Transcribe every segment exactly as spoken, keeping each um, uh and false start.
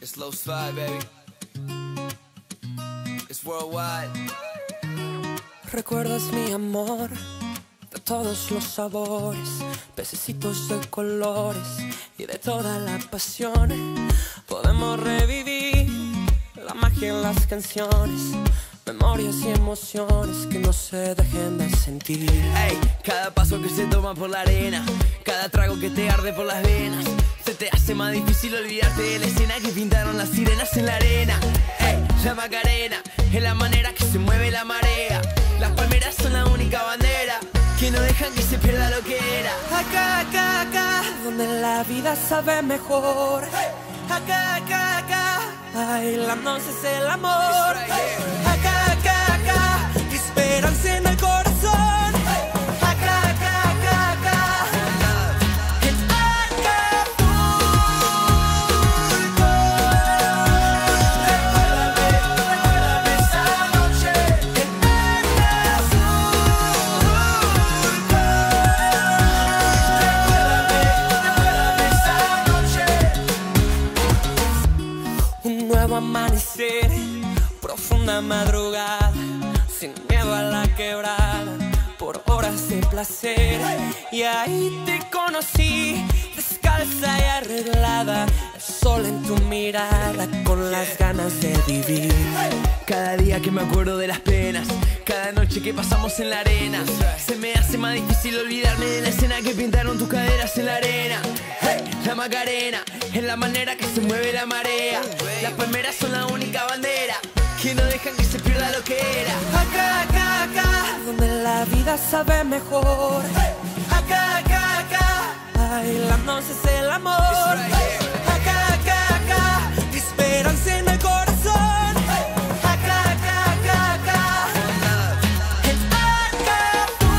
Slow slide, baby. It's worldwide. Recuerdas mi amor de todos los sabores, pececitos de colores y de toda la pasión. Podemos revivir la magia en las canciones, memorias y emociones que no se dejen de sentir. Ey, cada paso que se toma por la arena, cada trago que te arde por las venas, se te hace más difícil olvidarte de la escena que pintaron las sirenas en la arena. Ey, la Macarena es la manera que se mueve la marea. Las palmeras son la única bandera que no dejan que se pierda lo que era. Acá, acá, acá, donde la vida sabe mejor. Acá, acá, acá, bailándose es el amor. Acá, acá, acá, esperanza en el corazón. Acá, acá, acá, acá, en Acapulco. Recuérdame, recuérdame esa noche en Acapulco. Recuérdame, recuérdame esa noche. Un nuevo amanecer, profunda madrugada, sin miedo a la quebrada, por horas de placer. Y ahí te conocí, descalza y arreglada, el sol en tu mirada, con las ganas de vivir. Cada día que me acuerdo de las penas, cada noche que pasamos en la arena, se me hace más difícil olvidarme de la escena que pintaron tus caderas en la arena. Hey, la Macarena es la manera que se mueve la marea. Las palmeras son la única bandera que no dejan que se pierda lo que era. Acá, acá, acá, donde la vida sabe mejor. Acá, acá, acá, bailándose es el amor. Acá, acá, acá, esperanza en el corazón. Acá, acá, acá, acá, en Acapulco.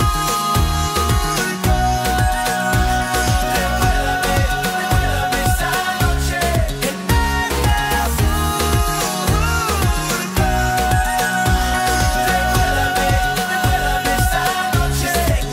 Recuérdame, recuérdame esa noche en Acapulco. Recuérdame, recuérdame esa noche en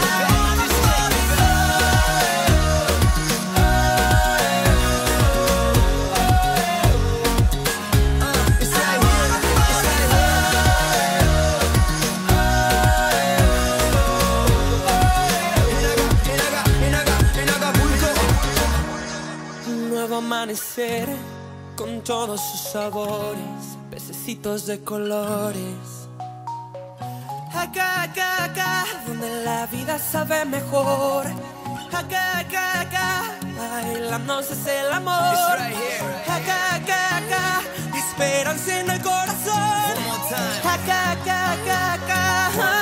Un nuevo amanecer con todos sus sabores, pececitos de colores. Acá, acá, acá, donde la vida sabe mejor. Acá, acá, acá, bailándose es el amor. Acá, acá, acá, esperanza en el corazón. Acá, acá, acá, acá.